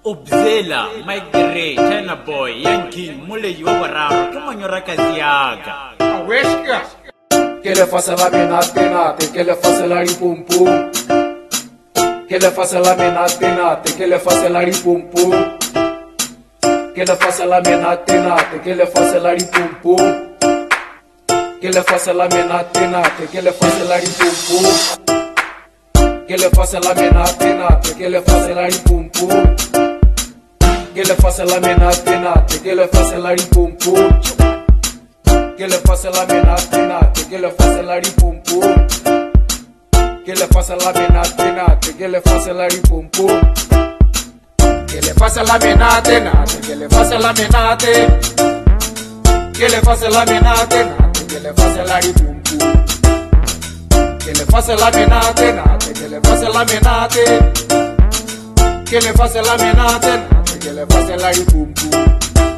Obzela, Mike Gray, China Boy, Yankee, Mule Yobarao, come on your Rakaziaga. Aweshka. Que le fasse la menate nate, que le fasse la ripum pum. Que le fasse la menate nate, que le fasse la ripum pum. Que le fasse la menate nate, que le fasse la ripum pum. Que le fasse la menate nate, que le fasse la ripum pum. Que le fasse la menate nate, que le fasse la ripum pum. Que le fasse la menate nate, que le fasse la ripum pum. Que le fasse la menate nate, que le fasse la ripum pum. Que le fasse la menate nate, que le fasse la ripum pum. Que le fasse la menate nate, que le fasse la menate. Que le fasse la menate nate, que le fasse la ripum pum. Que le fasse la menate nate, que le fasse la menate. Que le fasse la menate nate, que le fasse la ripum pum.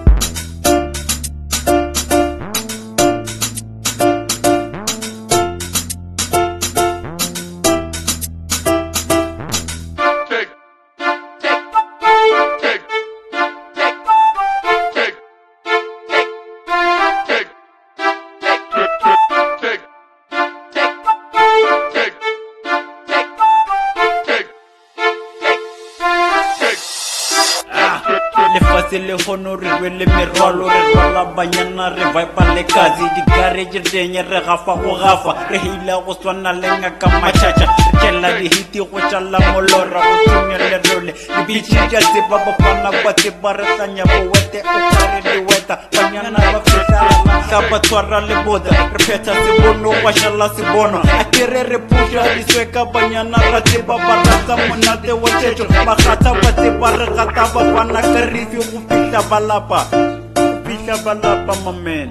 Le honore le merwalo re rwala banyana re vaipa le kazi di garage denye re gafa go gafa re hila go tswana le ngaka machacha re tshela di hiti go tšala molora go tsunya le role di bitsi ja se ba ba pana ba te ba re tsanya bo wete o kare di weta banyana ba feta ka ba tswara le boda re phetha se bono wa shala se bono a kere re pusha di sweka banyana ra te ba ba ratsa monate wa tsetso ba gata ba te ba re gata ba pana ka review Pita balapa, my man.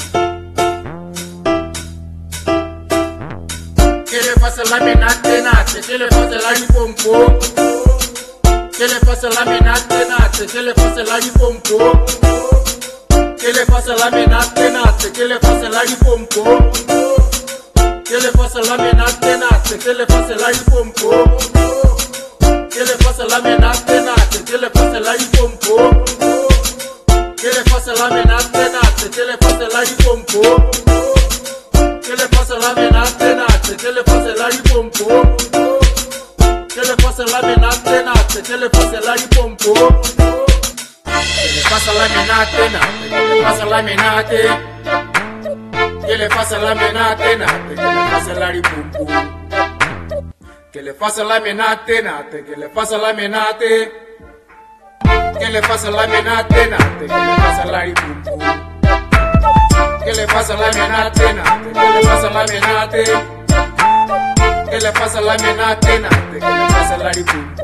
Que le fasse la menate nate, que le fasse la ripompo. Que le fasse la menate nate, que le fasse la ripompo. Que le fasse la menate nate, que le fasse la ripompo. Que le fasse la menate nate, que le fasse la ripompo. Que le fasse la menate nate, que le fasse la ripompo. Que le fasse la menate nate, que le fasse la ripompo. Que le fasse la menate nate, que le fasse la ripompo. Que le fasse la menate nate, que le fasse la ripompo. Que le fasse la menate nate, que le fasse la menate. Que le fasse la menate nate, que le fasse la ripompo. Que le fasse la menate nate, que le fasse la menate. Que le fasse la menate nate, que le fasse la ripumpu. Que le fasse la menate nate, que le fasse la menate. Que le fasse la menate nate, que le fasse la ripumpu.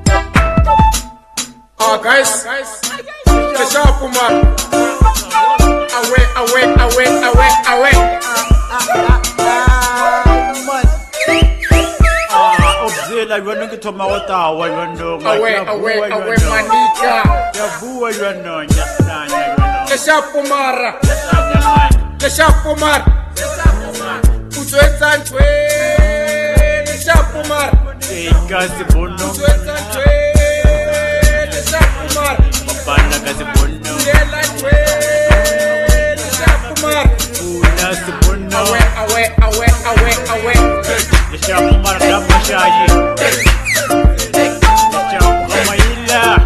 Oh guys, the sharp man. Away. Obzela running to Mawata, Away, manica. Yabu, you The sharp Pumara. The sharp Pumar. Utuetan Twe. The sharp Pumar. Gazi Bono. The sharp Pumar. Bana Gazi Bono. The sharp Pumar. Unas Bono. Away. The sharp Pumar Ramashaji. The sharp Ramaila.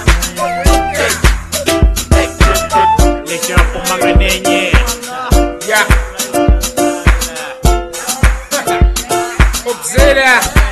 The sharp Maganene. Yeah. Obzela.